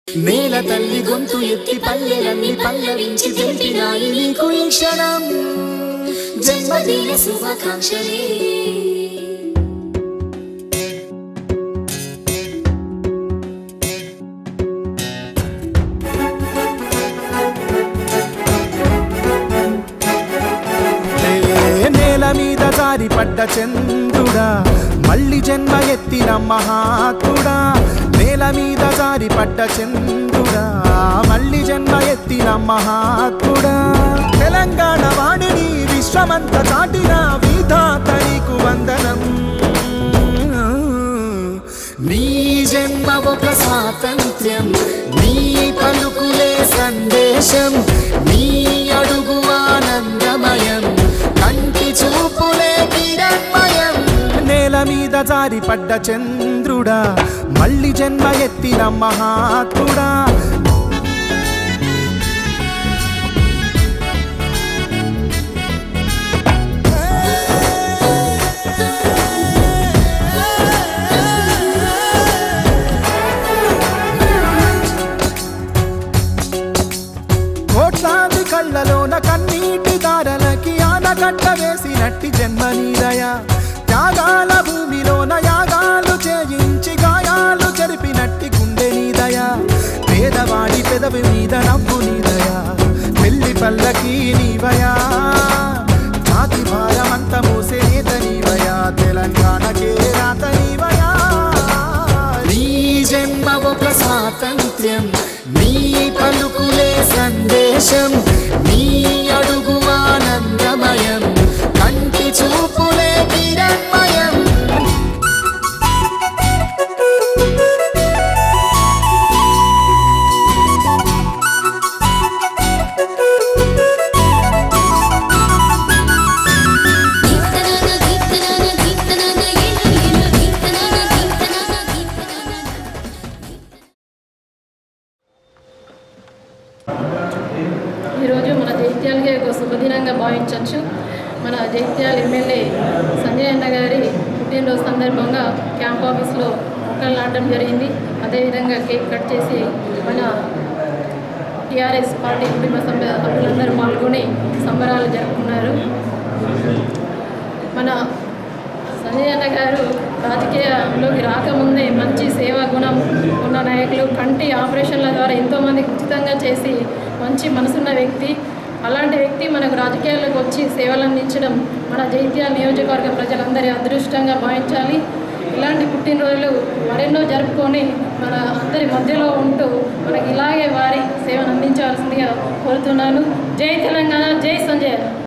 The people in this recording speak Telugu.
నేల తల్లి గొంతు ఎత్తి పల్లెలన్నీ పల్లవించి తెలిపినాయి నీకు ఈ క్షణం జన్మదిన శుభాకాంక్షలే నేల మీద జారి పడ్డ చంద్రుడా మళ్ళీ జన్మ ఎత్తిన మహాత్ముడా నేల మీద జారి పడ్డ చంద్రుడా మళ్ళీ జన్మ ఎత్తిన మహాత్ముడా తెలంగాణ వాణిని విశ్వమంత చాటిన విధాత నీకు వందనం నీ జన్మ ఒక స్వాతంత్ర్యం నీ పలుకులే సందేశం నీ అడుగు ఆనందమయం కంటి చూపులే కిరణమయం నేల మీద జారి పడ్డ చంద్రుడా మళ్ళీ జన్మ ఎత్తిన మహాత్ముడా కోట్లాది కళ్ళలోన కన్నీటి దారలకి ఆనకట్ట వేసినట్టి జన్మ నీదయా త్యాగాల భూమిలోన యాగాలు చేయించి గాయాలు చెరిపినట్టి గుండె నీదయా పేదవాడి పెదవి మీద నవ్వు నీదయా పెళ్లి పల్లకి నీవయా జాతి భారమంత మోసే నేత నీవయా తెలంగాణకే రాత నీవయా నీ జన్మ ఒక స్వాతంత్ర్యం నీ పలుకులే సందేశం నీ అడుగు ఆనందమయం కంటి చూపులే కిరణమయం ఈరోజు మన జైత్యాలకి ఒక శుభదినంగా భావించవచ్చు. మన జైత్యాల ఎమ్మెల్యే సంజయ్ అన్న గారి పుట్టినరోజు సందర్భంగా క్యాంప్ ఆఫీస్లో మొక్కలు నాటడం జరిగింది. అదేవిధంగా కేక్ కట్ చేసి మన టీఆర్ఎస్ పార్టీ కుటుంబ సభ్యులందరూ పాల్గొని సంబరాలు జరుపుకున్నారు. మన సంజయ్ అన్న గారు రాజకీయంలోకి రాకముందే మంచి సేవా గుణం ఉన్న నాయకులు, కంటి ఆపరేషన్ల ద్వారా ఎంతోమందికి ఉచితంగా చేసి మంచి మనసున్న వ్యక్తి. అలాంటి వ్యక్తి మనకు రాజకీయాల్లోకి వచ్చి సేవలు అందించడం మన జైత్యాల నియోజకవర్గ ప్రజలందరి అదృష్టంగా భావించాలి. ఇలాంటి పుట్టినరోజులు మరెన్నో జరుపుకొని మన అందరి మధ్యలో ఉంటూ మనకి ఇలాగే వారి సేవను అందించవలసిందిగా కోరుతున్నాను. జై తెలంగాణ, జై సంజయ్.